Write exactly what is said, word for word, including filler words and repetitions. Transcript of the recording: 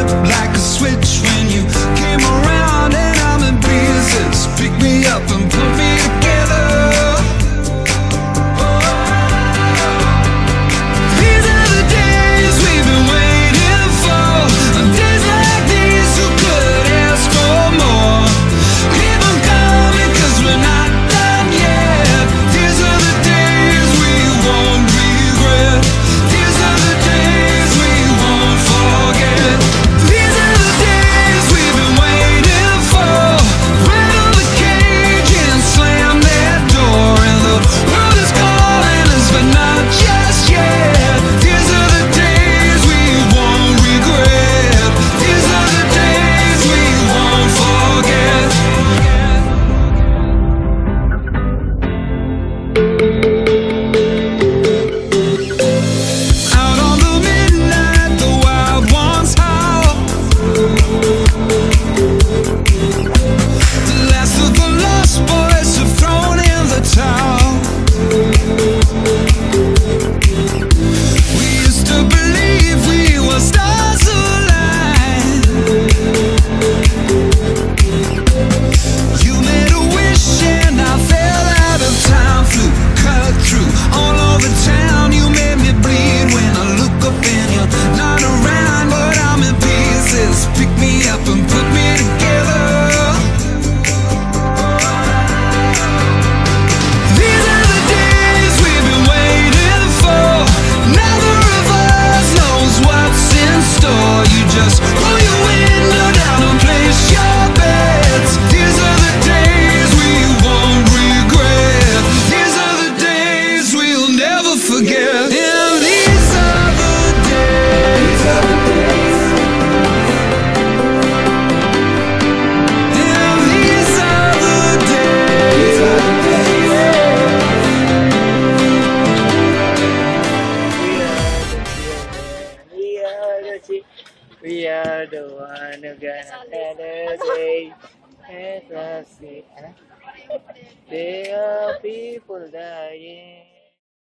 like a switch when you came around, and I'm in pieces. Pick me up and put me together. These are the days we've been waiting for. On days like these, who could ask for more? Keep 'em coming, 'cause we're not done yet. These are the days we won't regret. These are the days we won't forget. These are the days we've been waiting for. Rattle the cage and slam that door, and the world is calling us, but not just yet. These are the days we won't regret. These are the days we won't forget. Out on the midnight, the wild ones howl. The last of the lost boys have thrown in the towel. We used to believe we were stars aligned. You made a wish and I fell out of time. Flew, cut through all over town. You made me bleed when I look up and you're not around, but I'm in pieces. Pick me up and put me together. These are the days we've been waiting for. Neither of us knows what's in store. You just roll your window down and place your bets. These are the days we won't regret. These are the days we'll never forget. And these are the days. And these are the days. We are the chi- we are the one who gonna tell the day at last. There are people dying.